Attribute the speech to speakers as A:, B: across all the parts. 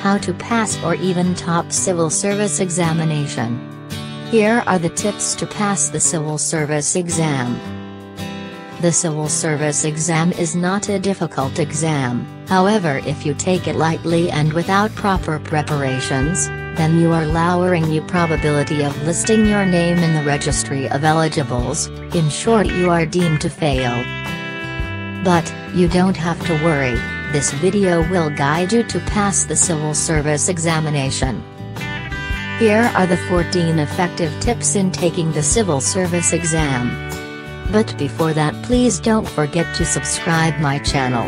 A: how to pass or even top civil service examination. Here are the tips to pass the civil service exam. The civil service exam is not a difficult exam, however if you take it lightly and without proper preparations, then you are lowering your probability of listing your name in the registry of eligibles. In short, you are deemed to fail. But, you don't have to worry, this video will guide you to pass the civil service examination. Here are the 14 effective tips in taking the civil service exam. But before that, please don't forget to subscribe my channel.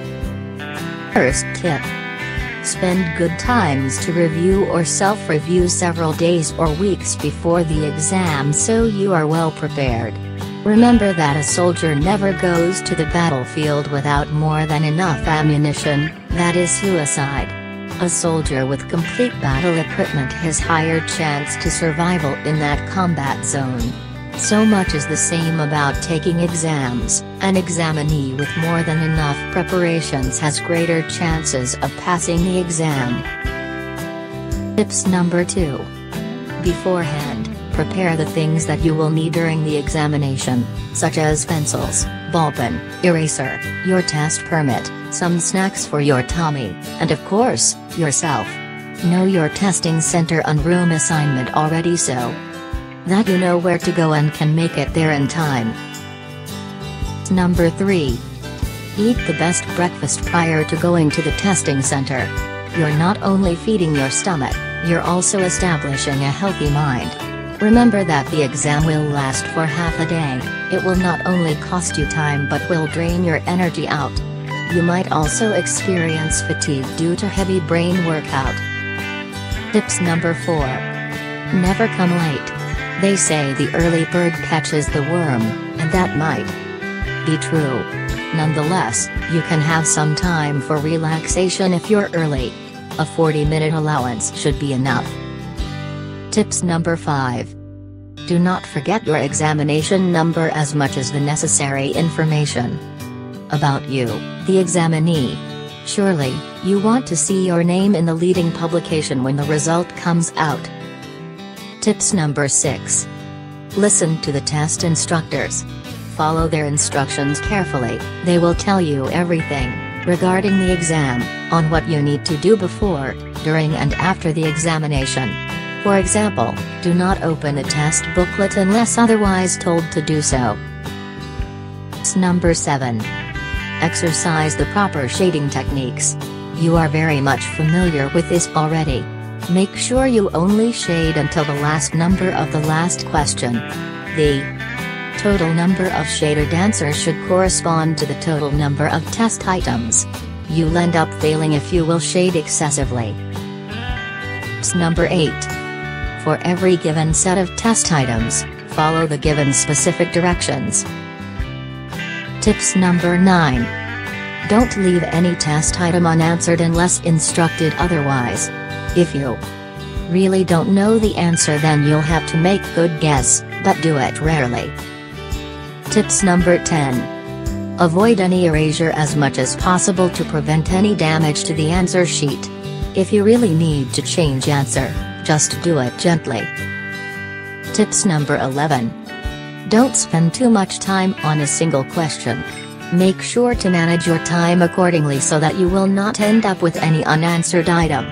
A: First tip. Spend good times to review or self-review several days or weeks before the exam so you are well prepared. Remember that a soldier never goes to the battlefield without more than enough ammunition, that is suicide. A soldier with complete battle equipment has higher chance to survival in that combat zone. So much is the same about taking exams. An examinee with more than enough preparations has greater chances of passing the exam. Tips number 2. Beforehand, prepare the things that you will need during the examination, such as pencils, ballpen, eraser, your test permit, some snacks for your tummy, and of course, yourself. Know your testing center and room assignment already so that you know where to go and can make it there in time. Number 3. Eat the best breakfast prior to going to the testing center. You're not only feeding your stomach, you're also establishing a healthy mind. Remember that the exam will last for half a day. It will not only cost you time but will drain your energy out. You might also experience fatigue due to heavy brain workout. Tips number 4. Never come late. They say the early bird catches the worm, and that might be true. Nonetheless, you can have some time for relaxation if you're early. A 40-minute allowance should be enough. Tips number 5. Do not forget your examination number as much as the necessary information about you, the examinee. Surely, you want to see your name in the leading publication when the result comes out. Tips number 6. Listen to the test instructors. Follow their instructions carefully. They will tell you everything regarding the exam, on what you need to do before, during and after the examination. For example, do not open a test booklet unless otherwise told to do so. Number 7. Exercise the proper shading techniques. You are very much familiar with this already. Make sure you only shade until the last number of the last question. The total number of shaded answers should correspond to the total number of test items. You'll end up failing if you will shade excessively. Number 8. For every given set of test items, follow the given specific directions. Tips number 9. Don't leave any test item unanswered unless instructed otherwise. If you really don't know the answer, then you'll have to make good guess, but do it rarely. Tips number 10. Avoid any erasure as much as possible to prevent any damage to the answer sheet. If you really need to change answer, just do it gently. Tips number 11. Don't spend too much time on a single question. Make sure to manage your time accordingly so that you will not end up with any unanswered item.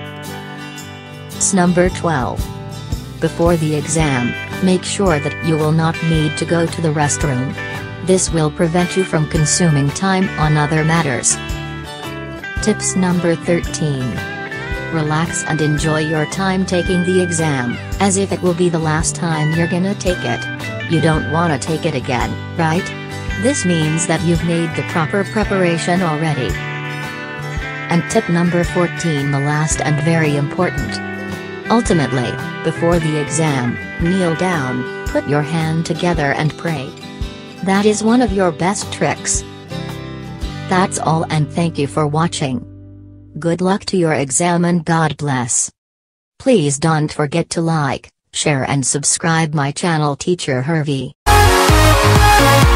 A: Number 12. Before the exam, make sure that you will not need to go to the restroom. This will prevent you from consuming time on other matters. Tips number 13. Relax and enjoy your time taking the exam, as if it will be the last time you're gonna take it. You don't wanna take it again, right? This means that you've made the proper preparation already. And tip number 14, the last and very important. Ultimately, before the exam, kneel down, put your hand together and pray. That is one of your best tricks. That's all, and thank you for watching. Good luck to your exam and God bless. Please don't forget to like, share and subscribe my channel Teacher Hervey.